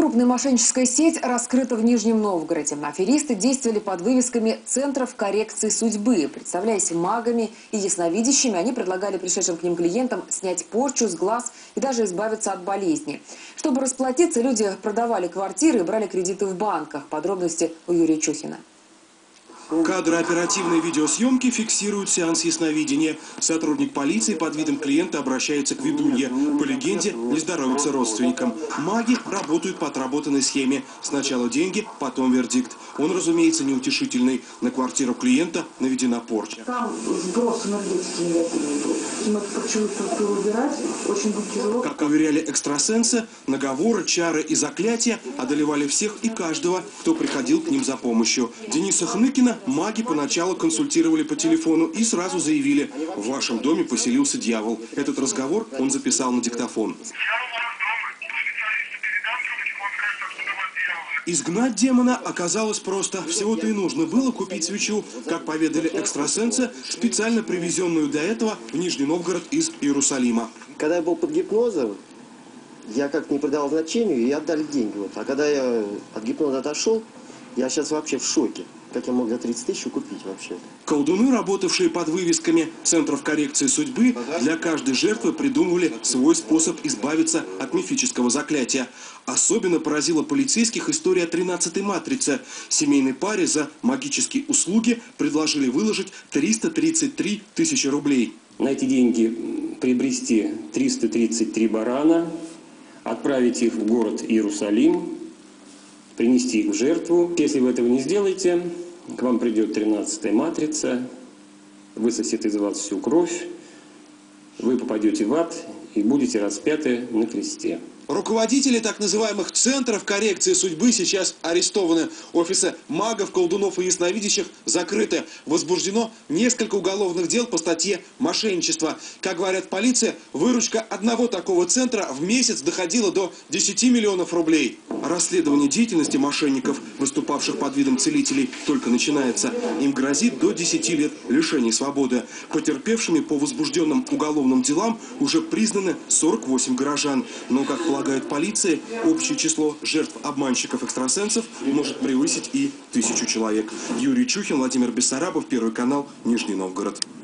Крупная мошенническая сеть раскрыта в Нижнем Новгороде. Аферисты действовали под вывесками центров коррекции судьбы. Представляясь магами и ясновидящими, они предлагали пришедшим к ним клиентам снять порчу с глаз и даже избавиться от болезни. Чтобы расплатиться, люди продавали квартиры и брали кредиты в банках. Подробности у Юрия Чухина. Кадры оперативной видеосъемки фиксируют сеанс ясновидения. Сотрудник полиции под видом клиента обращается к ведунье. По легенде, не здоровится родственникам. Маги работают по отработанной схеме. Сначала деньги, потом вердикт. Он, разумеется, неутешительный. На квартиру клиента наведена порча. Там сброс энергетики негативный был. Мы порчевую структуру убирать очень будет тяжело. Как уверяли экстрасенсы, наговоры, чары и заклятия одолевали всех и каждого, кто приходил к ним за помощью. Дениса Хныкина маги поначалу консультировали по телефону и сразу заявили: в вашем доме поселился дьявол. Этот разговор он записал на диктофон. Изгнать демона оказалось просто. Всего-то и нужно было купить свечу, как поведали экстрасенсы, специально привезенную до этого в Нижний Новгород из Иерусалима. Когда я был под гипнозом, я как-то не придал значению и отдали деньги. А когда я от гипноза отошел, я сейчас вообще в шоке. Как я мог за 30 тысяч купить вообще? Колдуны, работавшие под вывесками центров коррекции судьбы, для каждой жертвы придумывали свой способ избавиться от мифического заклятия. Особенно поразила полицейских история о 13-й матрице. Семейной паре за магические услуги предложили выложить 333 тысячи рублей. На эти деньги приобрести 333 барана, отправить их в город Иерусалим, принести их в жертву. Если вы этого не сделаете, к вам придет 13-я матрица, высосет из вас всю кровь, вы попадете в ад и будете распяты на кресте. Руководители так называемых центров коррекции судьбы сейчас арестованы. Офисы магов, колдунов и ясновидящих закрыты. Возбуждено несколько уголовных дел по статье «Мошенничество». Как говорят полиция, выручка одного такого центра в месяц доходила до 10 миллионов рублей. Расследование деятельности мошенников, выступавших под видом целителей, только начинается. Им грозит до 10 лет лишения свободы. Потерпевшими по возбужденным уголовным делам уже признаны 48 горожан. Но, как полагает полиция, общее число жертв обманщиков-экстрасенсов может превысить и 1000 человек. Юрий Чухин, Владимир Бессарабов, Первый канал, Нижний Новгород.